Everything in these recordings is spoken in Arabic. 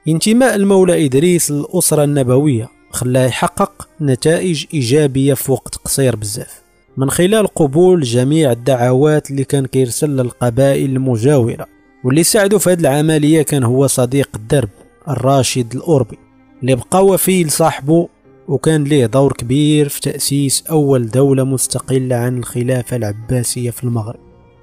انتماء المولى إدريس للأسرة النبوية خلاه يحقق نتائج إيجابية في وقت قصير بزاف، من خلال قبول جميع الدعوات اللي كان كيرسل للقبائل المجاورة. واللي ساعدوا في هذه العملية كان هو صديق الدرب الراشد الأوربي اللي بقى وفي لصاحبه، وكان ليه دور كبير في تأسيس أول دولة مستقلة عن الخلافة العباسية في المغرب.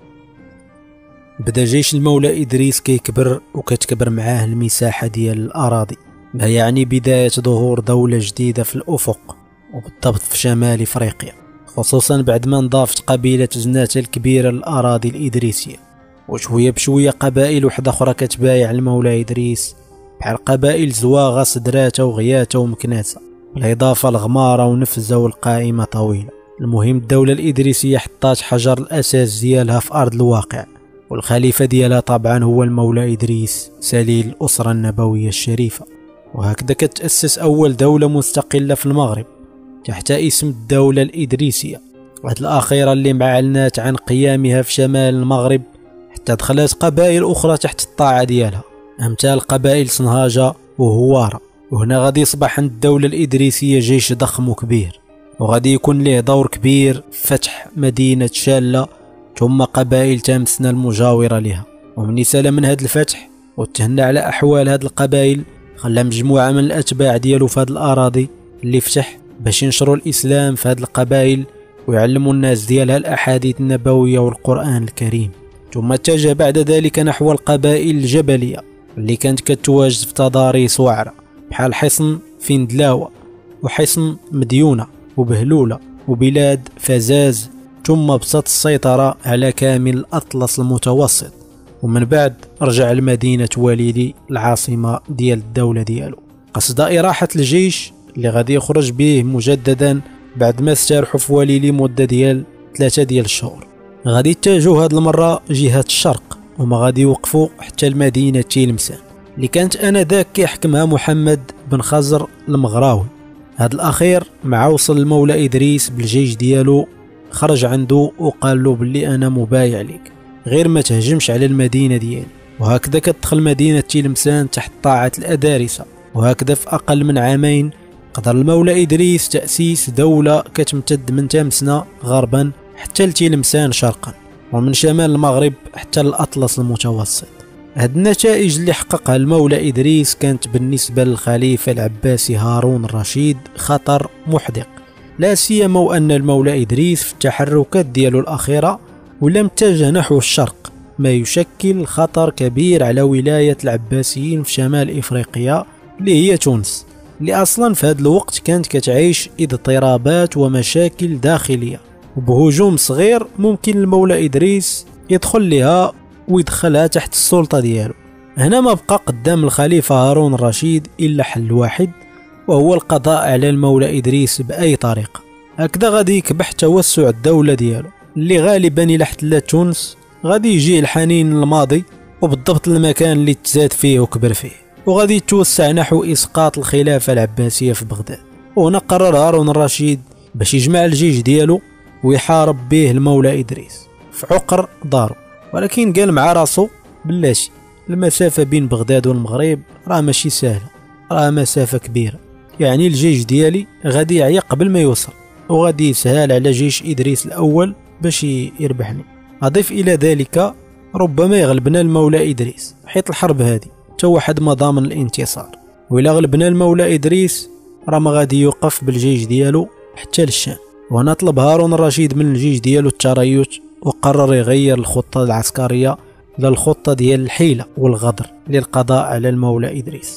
بدا جيش المولى إدريس كيكبر وكتكبر معاه المساحة ديال الأراضي، يعني بداية ظهور دولة جديدة في الأفق، وبالضبط في شمال إفريقيا، خصوصا بعد ما انضافت قبيلة زناتة الكبيرة للأراضي الإدريسية، وشوية بشوية قبائل وحدة أخرى كتبايع المولى إدريس بحال قبائل زواغة سدراتة وغياتة ومكناسة، بالإضافة لغمارة ونفزة والقائمة طويلة. المهم الدولة الإدريسية حطات حجر الأساس ديالها في أرض الواقع، والخليفة ديالها طبعا هو المولى إدريس سليل الأسرة النبوية الشريفة. وهكذا كتأسس أول دولة مستقلة في المغرب تحت اسم الدولة الإدريسية، وهذه الأخيرة اللي معلنات عن قيامها في شمال المغرب، حتى دخلت قبائل أخرى تحت الطاعة ديالها أمثال قبائل صنهاجة وهوارة. وهنا غادي يصبح عند الدولة الإدريسية جيش ضخم وكبير، وغادي يكون له دور كبير في فتح مدينة شالة ثم قبائل تامسنا المجاورة لها. ومن سلم من هذا الفتح وتهنى على أحوال هذه القبائل، خلى مجموعة من الأتباع ديالو في هذه الأراضي اللي فتح باش ينشروا الإسلام في هذه القبائل ويعلموا الناس ديالها الأحاديث النبوية والقرآن الكريم. ثم اتجه بعد ذلك نحو القبائل الجبلية اللي كانت كتواجد في تضاريس وعرة بحال حصن فندلاوة وحصن مديونة وبهلولة وبلاد فزاز، ثم بسط السيطرة على كامل الأطلس المتوسط، ومن بعد رجع لمدينة وليدي العاصمة ديال الدولة ديالو قصد إراحة الجيش اللي غادي يخرج به مجددا بعد ما استرحوا في وليلي مدة ديال 3 ديال الشهور. غادي يتجهوا هاد المرة جهة الشرق، وما غادي يوقفوا حتى المدينة تيلمسان اللي كانت آنذاك كيحكمها محمد بن خزر المغراوي. هاد الأخير مع وصل المولى إدريس بالجيش ديالو خرج عنده وقال له باللي أنا مبايع لك، غير ما تهجمش على المدينة ديالي. وهكذا كتدخل مدينة تيلمسان تحت طاعة الأدارسة. وهكذا في أقل من عامين قدر المولى إدريس تأسيس دولة كتمتد من تامسنا غربا حتى لتيلمسان شرقا، ومن شمال المغرب حتى الأطلس المتوسط. هاد النتائج اللي حققها المولى إدريس كانت بالنسبة للخليفة العباسي هارون الرشيد خطر محدق، لا سيما وأن المولى إدريس في التحركات ديالو الأخيرة ولا متجه نحو الشرق، ما يشكل خطر كبير على ولاية العباسيين في شمال إفريقيا اللي هي تونس، اللي أصلا في هذا الوقت كانت كتعيش اضطرابات ومشاكل داخلية، وبهجوم صغير ممكن المولى إدريس يدخل لها ويدخلها تحت السلطة ديالو. هنا ما بقى قدام الخليفة هارون الرشيد إلا حل واحد، وهو القضاء على المولى إدريس بأي طريقة. هكذا غادي يكبح توسع الدولة ديالو اللي غالبا إلا احتلت تونس غادي يجي الحنين للماضي، وبالضبط المكان اللي تزاد فيه وكبر فيه، وغادي يتوسع نحو إسقاط الخلافة العباسية في بغداد. وهنا قرر هارون الرشيد باش يجمع الجيش ديالو ويحارب به المولى إدريس في عقر دارو، ولكن قال مع راسو بلاتي المسافة بين بغداد والمغرب راه ماشي سهلة، راه مسافة كبيرة، يعني الجيش ديالي غادي يعيا قبل ما يوصل، وغادي يسهل على جيش إدريس الأول باش يربحني. أضيف إلى ذلك ربما يغلبنا المولى إدريس، حيت الحرب هذه تا واحد ما ضامن الانتصار، وإلا غلبنا المولى إدريس راه ما غادي يوقف بالجيش ديالو حتى للشام. وهنا طلب هارون الرشيد من الجيش ديالو التريث، وقرر يغير الخطة العسكرية للخطة ديال الحيلة والغدر للقضاء على المولى إدريس.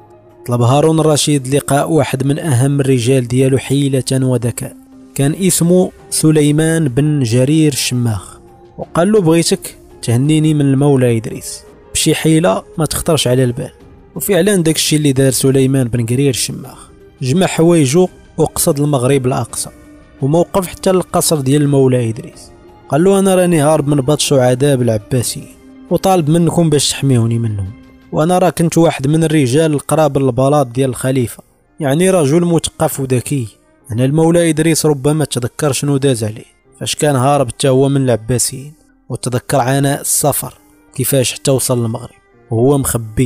طلب هارون الرشيد لقاء واحد من أهم الرجال ديالو حيلة وذكاء، كان اسمه سليمان بن جرير الشماخ، وقال له بغيتك تهنيني من المولى إدريس بشي حيلة ما تخطرش على البال. وفعلا داك الشيء اللي دار سليمان بن جرير الشماخ، جمع حوايجو وقصد المغرب الأقصى، وموقف حتى للقصر ديال المولى إدريس. قال له أنا راني هارب من بطش وعذاب العباسيين، وطالب منكم باش تحميوني منهم، وأنا راه كنت واحد من الرجال القراب للبلاط ديال الخليفة، يعني رجل مثقف وذكي. أنا المولى إدريس ربما تذكر شنو داز عليه فاش كان هارب حتى هو من العباسيين، وتذكر عناء السفر كيفاش حتى وصل للمغرب وهو مخبي،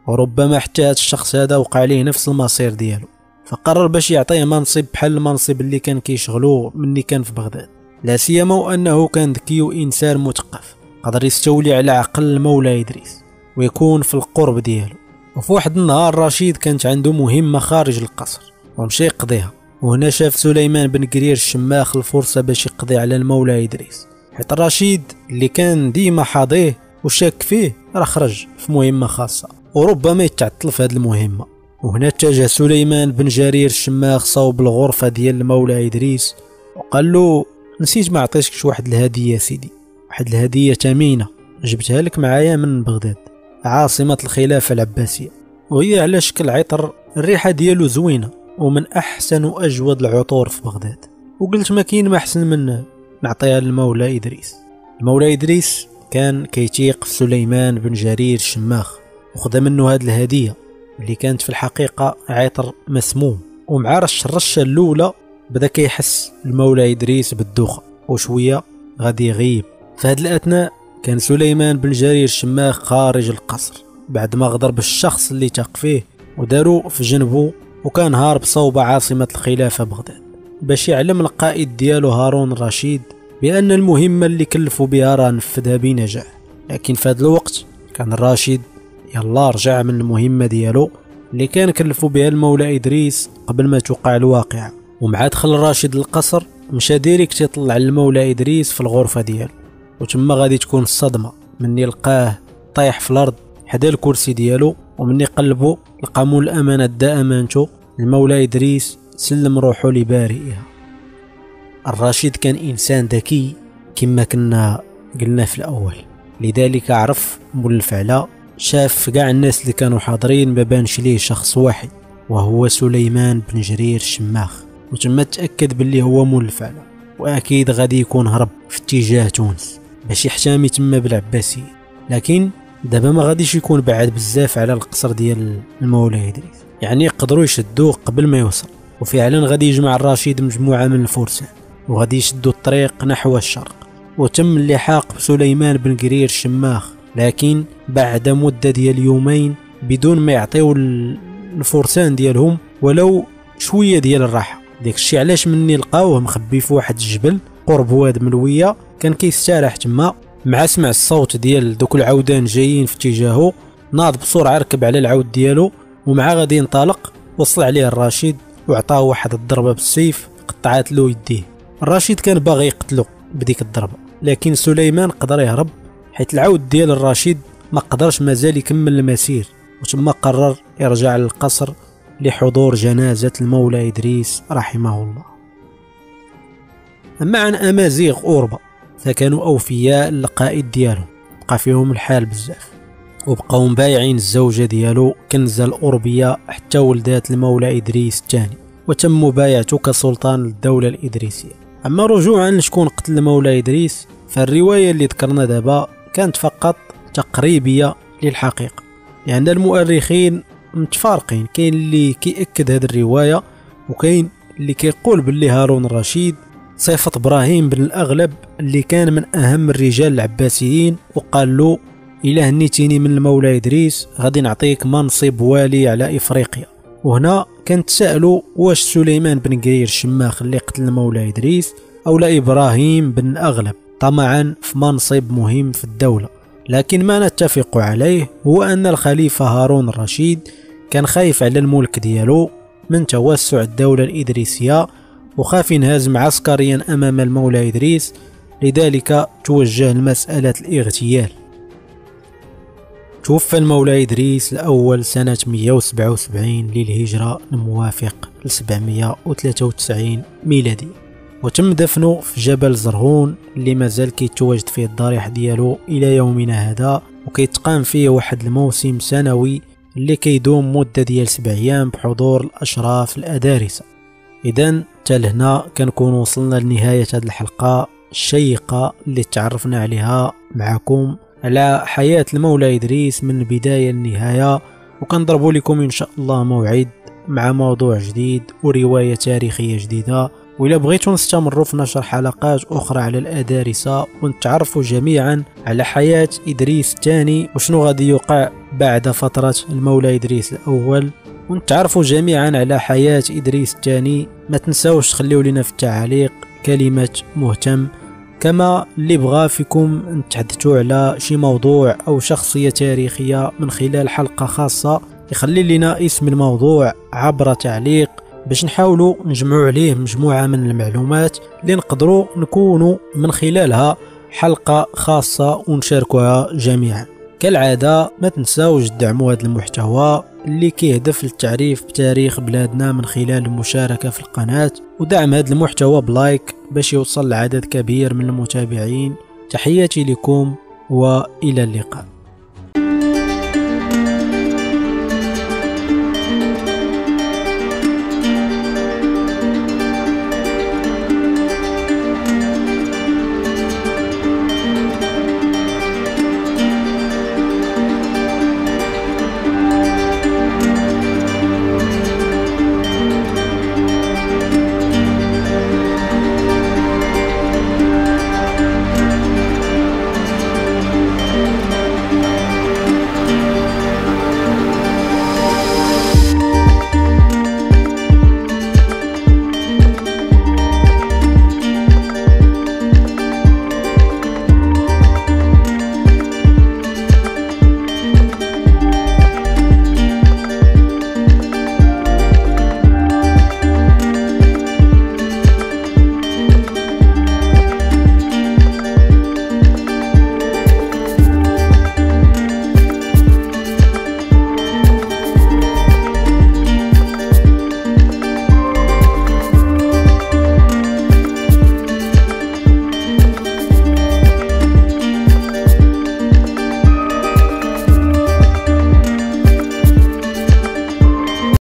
وربما حتى هذا الشخص هذا وقع عليه نفس المصير ديالو، فقرر باش يعطيه منصب بحال المنصب اللي كان كيشغلو مني كان في بغداد، لا سيما وانه كان ذكي وانسان مثقف قدر يستولي على عقل المولى إدريس ويكون في القرب ديالو. وفي واحد النهار رشيد كانت عنده مهمة خارج القصر ومشى يقضيها، وهنا شاف سليمان بن قرير الشماخ الفرصة باش يقضي على المولى إدريس، حيت رشيد اللي كان ديما حاضيه وشاك فيه راه خرج في مهمة خاصة وربما يتعطل في هذه المهمة. وهنا اتجه سليمان بن جرير الشماخ صوب الغرفة ديال المولى إدريس وقال له نسيت ما عطيتكش واحد الهدية سيدي، واحد الهدية ثمينة جبتها لك معايا من بغداد عاصمة الخلافة العباسية، وهي على شكل عطر الريحة ديالو زوينة ومن أحسن وأجود العطور في بغداد، وقلت ما كاين ما أحسن من نعطيها للمولى إدريس. المولى إدريس كان كيتيق في سليمان بن جرير الشماخ وخذ منه هذه الهدية اللي كانت في الحقيقة عطر مسموم، ومع رش الرشة الأولى بدا كيحس المولى إدريس بالدوخة وشوية غادي يغيب. في هذه الأثناء كان سليمان بن جرير الشماخ خارج القصر بعد ما غدر بالشخص اللي تاق فيه ودارو في جنبه، وكان هارب صوب عاصمة الخلافة بغداد باش يعلم القائد ديالو هارون الرشيد بأن المهمة اللي كلفوا بها راه نفذها بنجاح. لكن في هذا الوقت كان الرشيد يلا رجع من المهمة ديالو اللي كان كلفوا بها المولى إدريس قبل ما توقع الواقعة، ومع دخل الرشيد للقصر مشى ديريكت يطلع المولى إدريس في الغرفة ديالو، وتما غادي تكون الصدمة مني لقاه طايح في الأرض حدا الكرسي ديالو، ومني قلبو لقى مول الأمانة دا أمانته المولى إدريس سلم روحو لبارئها. الرشيد كان إنسان ذكي كما كنا قلنا في الأول، لذلك عرف مول الفعلة، شاف كاع الناس اللي كانوا حاضرين ما بانش ليه شخص واحد وهو سليمان بن جرير الشماخ، وتما تأكد باللي هو مول الفعلة وأكيد غادي يكون هرب في اتجاه تونس باش يحتمي تما بالعباسيين. لكن دابا ما غاديش يكون بعد بزاف على القصر ديال المولى إدريس، يعني يقدروا يشدوه قبل ما يوصل، وفعلا غادي يجمع الرشيد مجموعة من الفرسان وغادي يشدوا الطريق نحو الشرق، وتم اللحاق بسليمان بن قرير الشماخ لكن بعد مدة ديال يومين بدون ما يعطيو الفرسان ديالهم ولو شوية ديال الراحة. داك الشيء علاش مني لقاوه مخبي في واحد الجبل قرب واد ملوية كان كيستراح تما، مع سمع الصوت ديال دوك العودان جايين في اتجاهه ناض بسرعة ركب على العود ديالو، ومع غادي ينطلق وصل عليه الرشيد وعطاه واحد الضربة بالسيف قطعت له يديه. الرشيد كان باغي يقتلو بديك الضربة لكن سليمان قدر يهرب حيت العود ديال الرشيد ما قدرش مازال يكمل المسير، وتما قرر يرجع للقصر لحضور جنازة المولى إدريس رحمه الله. أما عن أمازيغ أوربا فكانوا أوفياء للقائد ديالهم، بقى فيهم الحال بزاف وبقاو مبايعين الزوجة ديالو كنزة الأوربية حتى ولدات المولى إدريس الثاني، وتم مبايعته كسلطان للدولة الإدريسية. أما رجوعا لشكون قتل المولى إدريس فالرواية اللي ذكرنا دابا كانت فقط تقريبية للحقيقة، لأن يعني المؤرخين متفارقين، كاين اللي كيأكد هذه الرواية وكاين اللي كيقول باللي هارون الرشيد صيفط إبراهيم بن الأغلب اللي كان من أهم الرجال العباسيين وقال له إلا هنيتيني من المولى إدريس غادي نعطيك منصب والي على إفريقيا. وهنا كانت سألوا واش سليمان بن قرير الشماخ اللي قتل المولى إدريس أو لا إبراهيم بن الأغلب طمعا في منصب مهم في الدولة، لكن ما نتفق عليه هو أن الخليفة هارون الرشيد كان خايف على الملك ديالو من توسع الدولة الإدريسية وخاف ينهزم عسكريا أمام المولى إدريس، لذلك توجه لمسألة الاغتيال. توفى المولى إدريس الأول سنة 177 للهجرة الموافق ل 793 ميلادي، وتم دفنه في جبل زرهون اللي مازال كيتواجد فيه الضريح ديالو إلى يومنا هذا، وكيتقام فيه واحد الموسم سنوي اللي كيدوم مدة ديال 7 أيام بحضور الأشراف الأدارسة. إذن تالهنا كنكون وصلنا لنهاية هذه الحلقة الشيقة اللي تعرفنا عليها معكم على حياة المولى إدريس من البداية للنهاية، وكنضربوا لكم إن شاء الله موعد مع موضوع جديد ورواية تاريخية جديدة. وإلا بغيتوا نستمروا في نشر حلقات أخرى على الأدارسة ونتعرفوا جميعا على حياة إدريس الثاني وشنو غادي يوقع بعد فترة المولى إدريس الأول، ونتعرفوا جميعا على حياة إدريس الثاني، ما تنساوش تخليوا لنا في التعليق كلمة مهتم. كما اللي بغى فيكم نتحدثوا على شي موضوع أو شخصية تاريخية من خلال حلقة خاصة، يخلي لنا اسم الموضوع عبر تعليق باش نحاولوا نجمعوا عليه مجموعة من المعلومات اللي نقدروا نكونوا من خلالها حلقة خاصة ونشاركوها جميعا. كالعادة ما تنساوش تدعموا هذا المحتوى اللي كيهدف للتعريف بتاريخ بلادنا من خلال المشاركة في القناة ودعم هذا المحتوى بلايك باش يوصل لعدد كبير من المتابعين. تحياتي لكم وإلى اللقاء.